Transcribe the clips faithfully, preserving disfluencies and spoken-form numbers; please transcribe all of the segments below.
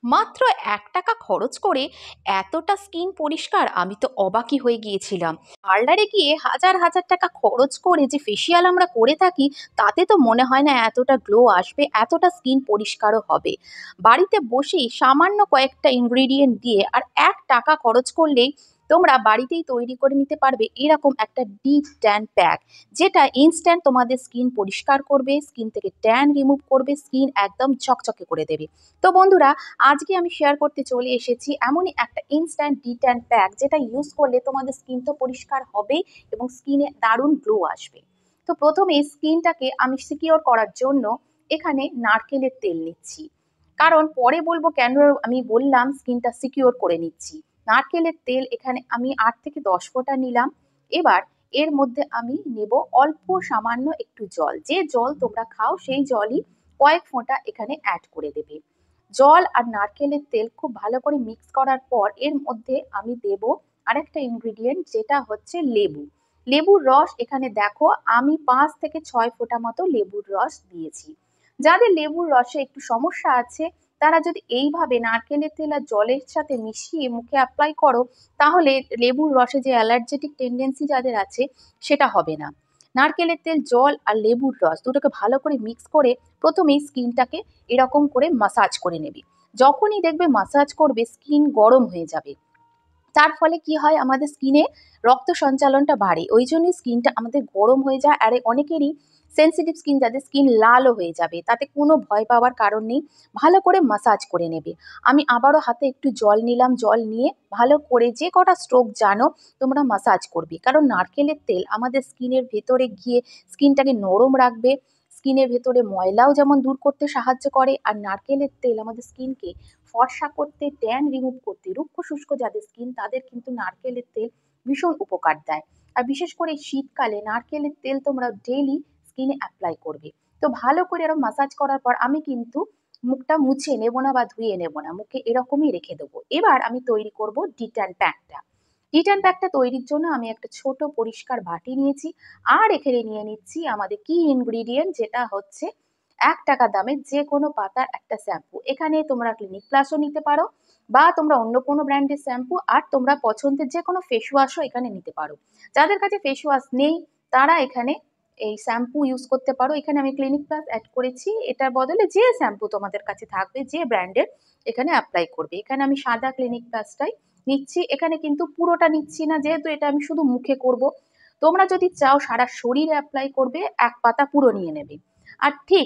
মাত্র এক টাকা খরচ করে এতটা স্কিন পরিষ্কার, আমি তো অবাকই হয়ে গিয়েছিলাম। পার্লারে গিয়ে হাজার হাজার টাকা খরচ করে যে ফেসিয়াল আমরা করে থাকি, তাতে তো মনে হয় না এতটা গ্লো আসবে, এতটা স্কিন পরিষ্কারও হবে। বাড়িতে বসেই সামান্য কয়েকটা ইনগ্রিডিয়েন্ট দিয়ে আর এক টাকা খরচ করলেই তোমরা বাড়িতেই তৈরি করে নিতে পারবে এরকম একটা ডিপ ট্যান প্যাক, যেটা ইনস্ট্যান্ট তোমাদের স্কিন পরিষ্কার করবে, স্কিন থেকে ট্যান রিমুভ করবে, স্কিন একদম ঝকঝকে করে দেবে। তো বন্ধুরা, আজকে আমি শেয়ার করতে চলে এসেছি এমনই একটা ইনস্ট্যান্ট ডিট্যান প্যাক, যেটা ইউজ করলে তোমাদের স্কিন তো পরিষ্কার হবেই এবং স্কিনে দারুণ গ্লো আসবে। তো প্রথমে স্কিনটাকে আমি সিকিওর করার জন্য এখানে নারকেলের তেল নিচ্ছি, কারণ পরে বলবো কেন আমি বললাম স্কিনটা সিকিওর করে নিচ্ছি। নারকেলের তেল এখানে আমি আট থেকে দশ ফোঁটা নিলাম। এবার এর মধ্যে আমি নেব অল্প সামান্য একটু জল, যে জল তোমরা খাও সেই জলই কয়েক ফোঁটা এখানে অ্যাড করে দেবে। জল আর নারকেলের তেল খুব ভালো করে মিক্স করার পর এর মধ্যে আমি দেব আরেকটা ইনগ্রিডিয়েন্ট, যেটা হচ্ছে লেবু। লেবুর রস এখানে দেখো আমি পাঁচ থেকে ছয় ফোঁটা মতো লেবুর রস দিয়েছি। যাদের লেবুর রসে একটু সমস্যা আছে, তারা যদি এইভাবে নারকেলের তেল আর জলের সাথে মিশিয়ে মুখে অ্যাপ্লাই করো, তাহলে লেবুর রসে যে অ্যালার্জেটিক টেন্ডেন্সি যাদের আছে সেটা হবে না। নারকেলের তেল, জল আর লেবুর রস দুটোকে ভালো করে মিক্স করে প্রথমেই স্কিনটাকে এরকম করে মাসাজ করে নেবে। যখনই দেখবে মাসাজ করবে স্কিন গরম হয়ে যাবে, তার ফলে কি হয়, আমাদের স্কিনে রক্ত সঞ্চালনটা বাড়ে, ওই জন্য স্কিনটা আমাদের গরম হয়ে যায়। আর অনেকেরই সেন্সিটিভ স্কিন, যাদের স্কিন লালও হয়ে যাবে, তাতে কোনো ভয় পাওয়ার কারণ নেই। ভালো করে মাসাজ করে নেবে। আমি আবারও হাতে একটু জল নিলাম, জল নিয়ে ভালো করে যে কটা স্ট্রোক জানো তোমরা মাসাজ করবে, কারণ নারকেলের তেল আমাদের স্কিনের ভেতরে গিয়ে স্কিনটাকে নরম রাখবে, স্কিনের ভেতরে ময়লাও যেমন দূর করতে সাহায্য করে। আর নারকেলের তেল আমাদের স্কিনকে ফর্সা করতে, ট্যান রিমুভ করতে, রুক্ষ শুষ্ক যাদের স্কিন তাদের কিন্তু নারকেলের তেল ভীষণ উপকার দেয়। আর বিশেষ করে শীতকালে নারকেলের তেল তোমরা ডেইলি স্কিনে অ্যাপ্লাই করবে। তো ভালো করে এরকম মাসাজ করার পর আমি কিন্তু মুখটা মুছে নেব না বা ধুয়ে নেব না, মুখে এরকমই রেখে দেবো। এবার আমি তৈরি করব ডিট্যান প্যাকটা। ডিট্যান প্যাকটা তৈরির জন্য আমি একটা ছোট পরিষ্কার বাটি নিয়েছি, আর এখানে নিয়ে নিচ্ছি আমাদের কি ইনগ্রিডিয়েন্ট, যেটা হচ্ছে এক টাকা দামের যে কোনো পাতার একটা শ্যাম্পু। এখানে তোমরা ক্লিনিক প্লাসও নিতে পারো, বা তোমরা অন্য কোনো ব্র্যান্ডের শ্যাম্পু, আর তোমরা পছন্দের যে কোনো ফেস ওয়াশও এখানে নিতে পারো। যাদের কাছে ফেস ওয়াশ নেই, তারা এখানে এই শ্যাম্পু ইউজ করতে পারো। এখানে আমি ক্লিনিক প্লাস অ্যাড করেছি, এটার বদলে যে শ্যাম্পু তোমাদের কাছে থাকবে, যে ব্র্যান্ডের, এখানে অ্যাপ্লাই করবে। এখানে আমি সাদা ক্লিনিক প্লাসটাই নিচ্ছি, এখানে কিন্তু পুরোটা নিচ্ছি না, যেহেতু এটা আমি শুধু মুখে করব। তোমরা যদি চাও সারা শরীরে অ্যাপ্লাই করবে, এক পাতা পুরো নিয়ে নেবে। আর ঠিক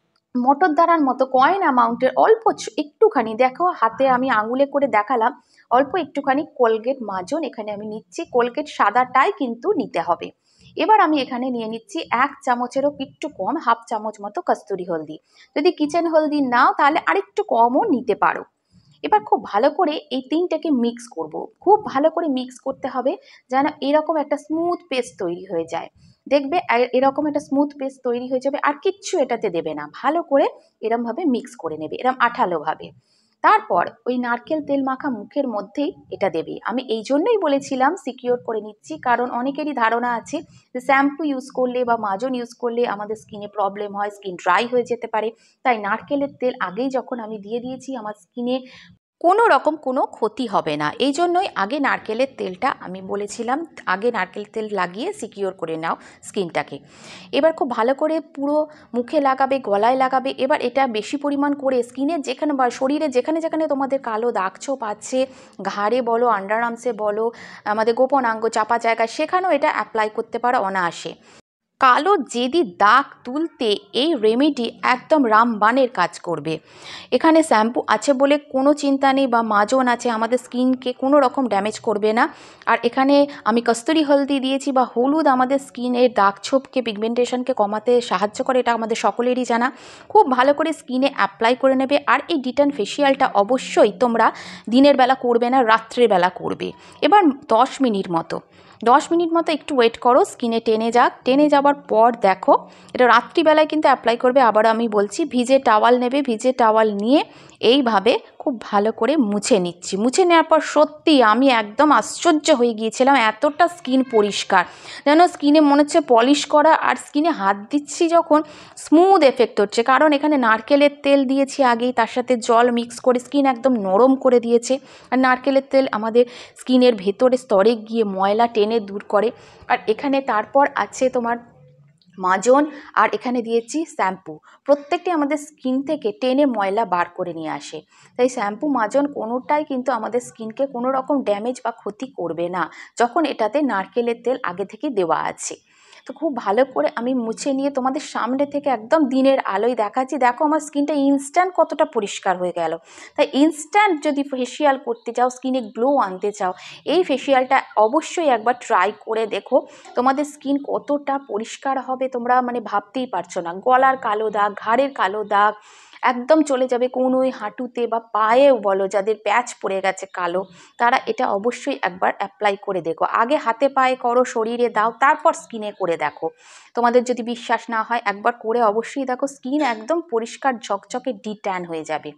মটর দানার মতো কয়েন অ্যামাউন্টের অল্প একটুখানি, দেখো হাতে আমি আঙুলে করে দেখালাম, অল্প একটুখানি কোলগেট মাজন এখানে আমি নিচ্ছি। কোলগেট সাদাটাই কিন্তু নিতে হবে। এবার আমি এখানে নিয়ে নিচ্ছি এক চামচেরও একটু কম, হাফ চামচ মতো কস্তুরি হলদি। যদি কিচেন হলদি নাও তাহলে আরেকটু কমও নিতে পারো। এবার খুব ভালো করে এই তিনটাকে মিক্স করব, খুব ভালো করে মিক্স করতে হবে যেন এরকম একটা স্মুথ পেস্ট তৈরি হয়ে যায়। দেখবে এরকম একটা স্মুথ পেস্ট তৈরি হয়ে যাবে, আর কিচ্ছু এটাতে দেবে না, ভালো করে এরম ভাবে মিক্স করে নেবে, এরম আঠালো ভাবে। তারপর ওই নারকেল তেল মাখা মুখের মধ্যেই এটা দেবে। আমি এই জন্যই বলেছিলাম সিকিওর করে নিচ্ছি, কারণ অনেকেরই ধারণা আছে যে শ্যাম্পু ইউজ করলে বা মাজন ইউজ করলে আমাদের স্কিনে প্রবলেম হয়, স্কিন ড্রাই হয়ে যেতে পারে। তাই নারকেলের তেল আগেই যখন আমি দিয়ে দিয়েছি, আমার স্কিনে কোনো রকম কোনো ক্ষতি হবে না, এই জন্যই আগে নারকেলের তেলটা আমি বলেছিলাম, আগে নারকেল তেল লাগিয়ে সিকিওর করে নাও স্কিনটাকে। এবার খুব ভালো করে পুরো মুখে লাগাবে, গলায় লাগাবে। এবার এটা বেশি পরিমাণ করে স্কিনের যেখানে বা শরীরে যেখানে যেখানে তোমাদের কালো দাগ ছোপ আছে, ঘাড়ে বলো, আন্ডার আর্মসে বলো, আমাদের গোপনাঙ্গ চাপা জায়গায়, সেখানেও এটা অ্যাপ্লাই করতে পারো অনায়াসে। কালো জেদি দাগ তুলতে এই রেমেডি একদম রামবাণের কাজ করবে। এখানে শ্যাম্পু আছে বলে কোনো চিন্তা নেই, বা মাজন আছে, আমাদের স্কিনকে কোনো রকম ড্যামেজ করবে না। আর এখানে আমি কস্তুরি হলদি দিয়েছি, বা হলুদ আমাদের স্কিনের দাগ ছোপকে, পিগমেন্টেশনকে কমাতে সাহায্য করে, এটা আমাদের সকলেরই জানা। খুব ভালো করে স্কিনে অ্যাপ্লাই করে নেবে। আর এই ডিট্যান ফেসিয়ালটা অবশ্যই তোমরা দিনের বেলা করবে না, রাত্রের বেলা করবে। এবার দশ মিনিট মতো দশ মিনিট মতো একটু ওয়েট করো, স্কিনে টেনে যাক। টেনে যাওয়ার পর দেখো, এটা রাত্রিবেলায় কিন্তু অ্যাপ্লাই করবে। আবার আমি বলছি, ভিজে টাওয়াল নেবে, ভিজে টাওয়াল নিয়ে এইভাবে খুব ভালো করে মুছে নিচ্ছি। মুছে নেওয়ার পর সত্যি আমি একদম আশ্চর্য হয়ে গিয়েছিলাম, এতটা স্কিন পরিষ্কার, যেন স্কিনে মনে হচ্ছে পলিশ করা। আর স্কিনে হাত দিচ্ছি যখন, স্মুথ এফেক্ট হচ্ছে, কারণ এখানে নারকেলের তেল দিয়েছি আগেই, তার সাথে জল মিক্স করে স্কিন একদম নরম করে দিয়েছে। আর নারকেলের তেল আমাদের স্কিনের ভেতরে স্তরে গিয়ে ময়লা টেনে দূর করে। আর এখানে তারপর আছে তোমার মাজন, আর এখানে দিয়েছি শ্যাম্পু। প্রত্যেকটি আমাদের স্কিন থেকে টেনে ময়লা বার করে নিয়ে আসে। তাই শ্যাম্পু মাজন কোনোটাই কিন্তু আমাদের স্কিনকে কোনো রকম ড্যামেজ বা ক্ষতি করবে না, যখন এটাতে নারকেলের তেল আগে থেকে দেওয়া আছে। তো খুব ভালো করে আমি মুছে নিয়ে তোমাদের সামনে থেকে একদম দিনের আলোয় দেখাচ্ছি। দেখো আমার স্কিনটা ইনস্ট্যান্ট কতটা পরিষ্কার হয়ে গেল। তাই ইনস্ট্যান্ট যদি ফেসিয়াল করতে চাও, স্কিনে গ্লো আনতে চাও, এই ফেসিয়ালটা অবশ্যই একবার ট্রাই করে দেখো। তোমাদের স্কিন কতটা পরিষ্কার হবে তোমরা মানে ভাবতেই পারছো না। গলার কালো দাগ, ঘাড়ের কালো দাগ একদম চলে যাবে। কোনোই হাঁটুতে বা পায়েও বলো, যাদের প্যাচ পড়ে গেছে কালো, তারা এটা অবশ্যই একবার অ্যাপ্লাই করে দেখো। আগে হাতে পায়ে করো, শরীরে দাও, তারপর স্কিনে করে দেখো। তোমাদের যদি বিশ্বাস না হয়, একবার করে অবশ্যই দেখো, স্কিন একদম পরিষ্কার ঝকঝকে ডি ট্যান হয়ে যাবে।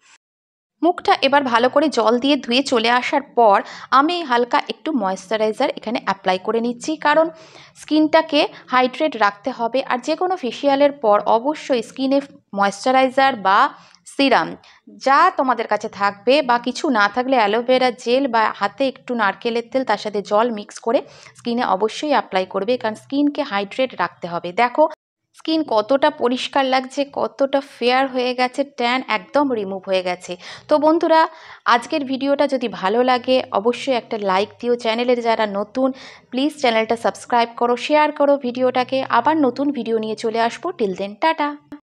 মুখটা এবার ভালো করে জল দিয়ে ধুয়ে চলে আসার পর আমি হালকা একটু ময়েশ্চারাইজার এখানে অ্যাপ্লাই করে নিচ্ছি, কারণ স্কিনটাকে হাইড্রেট রাখতে হবে। আর যে কোনো ফেসিয়ালের পর অবশ্যই স্কিনে ময়েশ্চারাইজার বা সিরাম যা তোমাদের কাছে থাকবে, বা কিছু না থাকলে অ্যালোভেরা জেল বা হাতে একটু নারকেলের তেল, তার সাথে জল মিক্স করে স্কিনে অবশ্যই অ্যাপ্লাই করবে, কারণ স্কিনকে হাইড্রেট রাখতে হবে। দেখো স্কিন কতটা পরিষ্কার লাগছে, কতটা ফেয়ার হয়ে গেছে, ট্যান একদম রিমুভ হয়ে গেছে। তো বন্ধুরা, আজকের ভিডিওটা যদি ভালো লাগে অবশ্যই একটা লাইক দিও। চ্যানেলের যারা নতুন, প্লিজ চ্যানেলটা সাবস্ক্রাইব করো, শেয়ার করো ভিডিওটাকে। আবার নতুন ভিডিও নিয়ে চলে আসবো। Till then, tata.